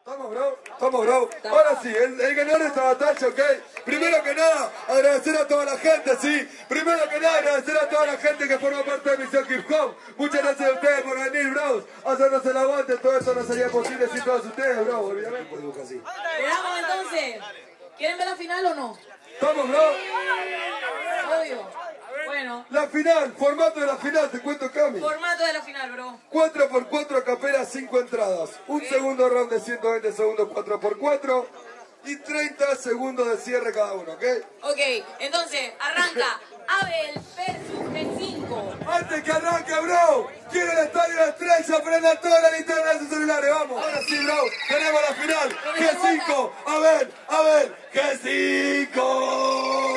Estamos, bro. Estamos, bro. Ahora sí, el ganador de esta batalla, ¿ok? Primero que nada, agradecer a toda la gente, ¿sí? Primero que nada, agradecer a toda la gente que forma parte de Misión Hip Hop. Muchas gracias a ustedes por venir, bros. Hacernos el aguante. Todo esto no sería posible sin todos ustedes, bro. Obviamente. Le damos entonces. ¿Quieren ver la final o no? Estamos, bro. Obvio. Bueno. La final, formato de la final, te cuento, Cami. Formato de la final, bro. 4x4 a capela, 5 entradas. Un segundo round de 120 segundos, 4x4. Y 30 segundos de cierre cada uno, ¿ok? Ok, entonces, arranca Abel versus G5. Antes que arranque, bro, quiero el estadio de Estrella, prendan toda la linterna de sus celulares, vamos. Ahora sí, bro, tenemos la final. G5, a ver, G5.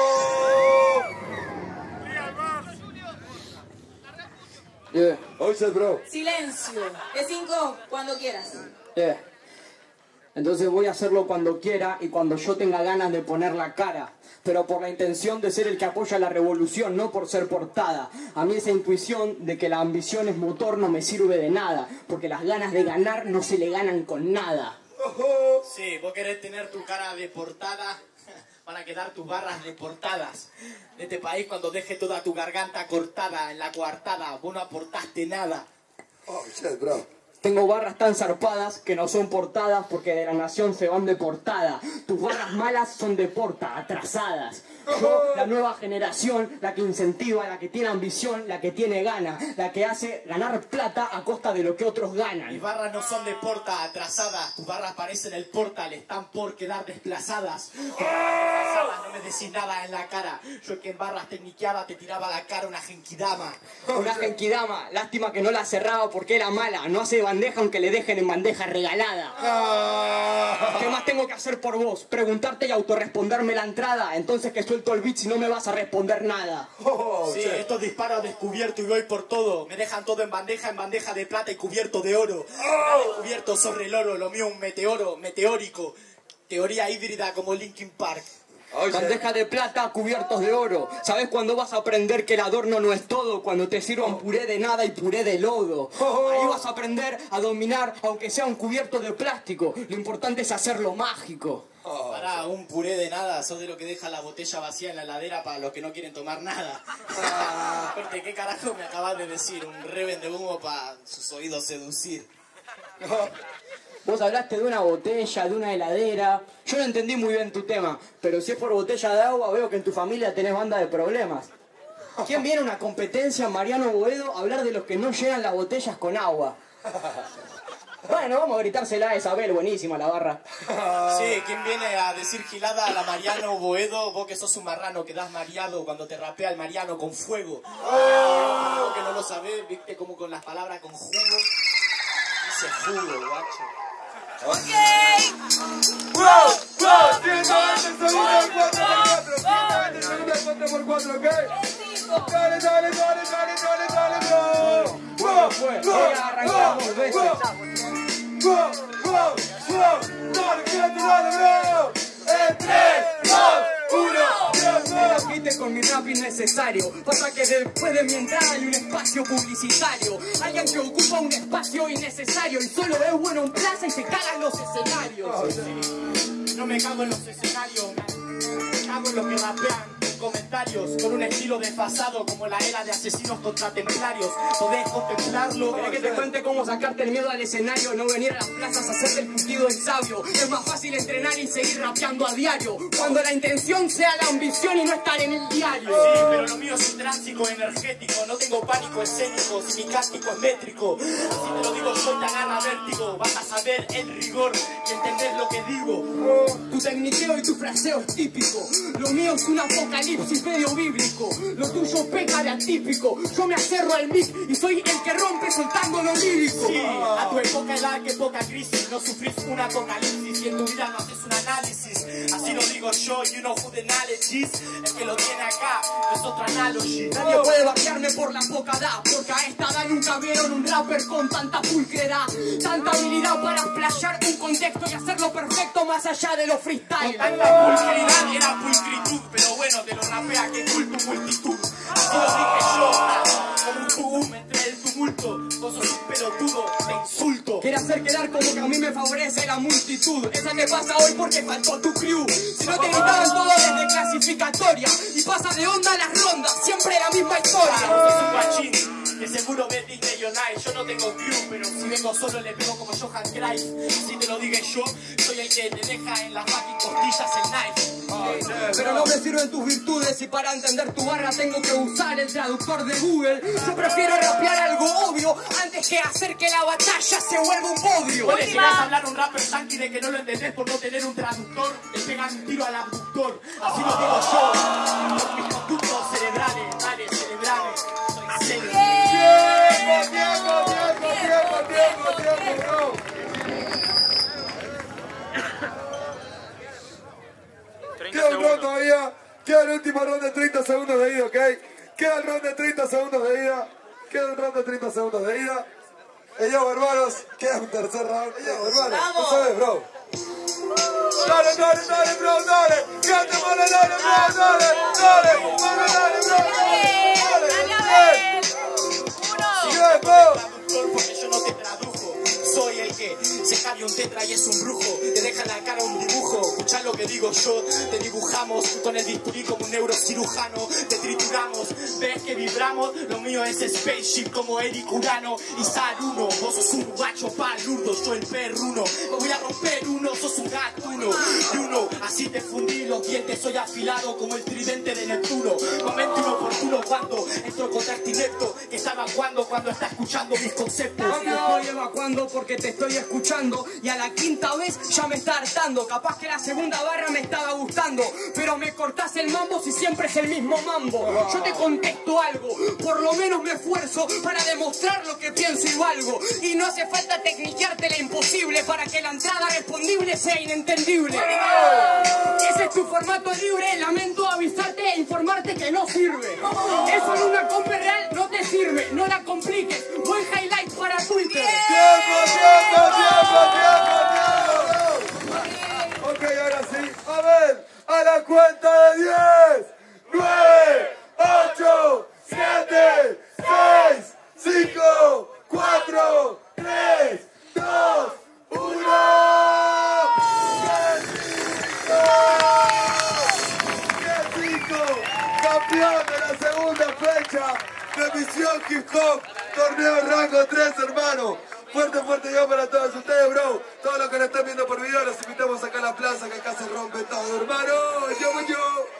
Yeah. Oye, bro. Silencio. G5, cuando quieras. Yeah. Entonces voy a hacerlo cuando quiera y cuando yo tenga ganas de poner la cara, pero por la intención de ser el que apoya la revolución, no por ser portada. A mí esa intuición de que la ambición es motor no me sirve de nada, porque las ganas de ganar no se le ganan con nada. Sí, vos querés tener tu cara de portada para quedar tus barras deportadas de este país cuando deje toda tu garganta cortada en la coartada. Vos no aportaste nada. Oh, shit, bro. Tengo barras tan zarpadas que no son portadas porque de la nación se van de portada. Tus barras malas son de porta, atrasadas. Yo, la nueva generación, la que incentiva, la que tiene ambición, la que tiene gana, la que hace ganar plata a costa de lo que otros ganan. Mis barras no son de porta, atrasadas. Tus barras parecen el portal, están por quedar desplazadas. No me decís nada en la cara. Yo el que en barras tecniqueaba te tiraba a la cara una genkidama. Una genkidama, lástima que no la cerraba porque era mala. No hace bandeja aunque le dejen en bandeja regalada. ¿Qué más tengo que hacer por vos? Preguntarte y autorresponderme la entrada. Entonces que suelto el beat si no me vas a responder nada. Sí, estos disparos descubierto y voy por todo. Me dejan todo en bandeja de plata y cubierto de oro. Cubierto sobre el oro, lo mío un meteoro, meteórico. Teoría híbrida como Linkin Park. Bandeja de plata, cubiertos de oro. ¿Sabes cuándo vas a aprender que el adorno no es todo? Cuando te sirvan puré de nada y puré de lodo. Ahí vas a aprender a dominar, aunque sea un cubierto de plástico. Lo importante es hacerlo mágico. Para un puré de nada, sos de lo que deja la botella vacía en la heladera para los que no quieren tomar nada. Corte, ¿qué carajo me acabas de decir? Un reben de humo para sus oídos seducir. Vos hablaste de una botella, de una heladera. Yo no entendí muy bien tu tema, pero si es por botella de agua, veo que en tu familia tenés banda de problemas. ¿Quién viene a una competencia, Mariano Boedo, a hablar de los que no llenan las botellas con agua? Bueno, vamos a gritársela a Isabel, buenísima la barra. Sí, ¿quién viene a decir gilada a la Mariano Boedo? Vos que sos un marrano, quedás mareado cuando te rapea el Mariano con fuego. Vos que no lo sabés, viste como con las palabras con jugo. Dice jugo, guacho. Ok. Bro, 120 segundos, 4x4. 120 segundos, 4x4, ¿ok? Dale, bro. Voy a arrancar dos veces. Dale, bro. En 3, 2, 1. Me quite con mi rap innecesario. Pasa que después de mi entrada hay un espacio publicitario. Alguien que ocupa un espacio innecesario y solo es bueno en plaza y se cagan los escenarios. No me cago en los escenarios, me cago en los que rapean en comentarios con un estilo desfasado como la era de asesinos contra templarios. Podés contemplarlo. ¿Querés que te cuente cómo sacarte el miedo al escenario? No venir a las plazas a hacer del curtido el sabio. Es más fácil entrenar y seguir rapeando a diario cuando la intención sea la ambición y no estar en el diario. Sí, pero lo mío es un tránsito energético. No tengo pánico escénico si mi cántico es métrico. Así te lo digo yo, te agarra vértigo. Vas a saber el rigor y entender lo que digo. Tu tecniqueo y tu fraseo es típico. Lo mío es un apocalipsis medio bíblico. Lo tuyo peca de atípico. Yo me acerro al mic y soy el que rompe soltando lo lírico. Sí, a tu época edad que poca crisis. No sufrís un apocalipsis y en tu vida no haces un análisis. Así lo digo yo, you know who the knowledge is. El que lo tiene acá es otra analogy. Nadie puede vaciarme por la poca edad, porque a esta edad nunca vieron un rapper con tanta pulcredad, tanta habilidad para splashear un contexto y hacerlo perfecto más allá de los freestyle. Tanta pulcridad era pulcritud, pero bueno, te lo rapea que culto multitud. Así lo dije yo, como un boom entre el tumulto. Vos sos un pelotudo, te insulto. Quiere hacer quedar como que a mí me favorece la multitud. Esa que pasa hoy porque faltó tu crew. Si no te gritaban todo desde clasificatoria y pasa de onda a las rondas, siempre la misma historia. Es un guachín que seguro ves Disney on Ice. Yo no tengo crew, pero si vengo solo le pego como Johan Cruyff. Si te lo dije yo, soy el que te deja en las fucking costillas el knife. Pero no me sirven tus virtudes y para entender tu barra tengo que usar el traductor de Google. Yo prefiero rapear algo obvio antes que hacer que la batalla se vuelva un bodrio. Vos le llegás a hablar a un rapper yankee de que no lo entendés por no tener un traductor, le pegan un tiro al abductor. Así lo digo yo, por mis conductos cerebrales. Dale, celebrame, soy serio. Tiempo, bro. Queda un round todavía. Queda el último round de 30 segundos de ida, ¿ok? Queda el round de 30 segundos de ida. Queda un round de 30 segundos de ida. Yo, hermanos, queda un tercer round. Yo, hermanos, ¿tú sabes, bro? Dale, bro, dale. Quédate, mano, dale, bro, dale. Bien, bro. Porque yo no te tradujo, soy el que se cae un tetra y es un brujo, te deja en la cara un dibujo. Escuchá lo que digo yo, te dibujamos con el bisturí como un neurocirujano, te trituramos, ves que vibramos, lo mío es spaceship como Eric Urano y Saruno. Vos sos un guacho palurdo, yo el perruno, me voy a romper uno, sos un gatuno y uno, así te fundí los dientes, soy afilado como el tridente de Neptuno. Momento inoportuno cuando entro contra este inepto que está evacuando cuando está escuchando mis conceptos. Me estoy evacuando porque te estoy escuchando y a la quinta vez ya me está hartando. Capaz que la segunda barra me estaba gustando, pero me cortás el mambo si siempre es el mismo mambo. Yo te contesto algo, por lo menos me esfuerzo para demostrar lo que pienso y valgo. Y no hace falta tecniquearte la imposible para que la entrada respondible sea inentendible. Ese es tu formato libre, lamento avisarte e informarte que no sirve. Eso en una compa real no te sirve, no la compliques. Buen highlight para Twitter. Tiempo. Ok, ahora sí. A ver, a la cuenta de 10, 9, 8, 7, 6, 5, 4, 3, 2, 1. Campeón de la segunda fecha de Misión Hip Hop, torneo rango 3, hermano. Fuerte yo para todos ustedes, bro. Todos los que nos están viendo por video, los invitamos acá a la plaza, que acá se rompe todo, hermano. Yo.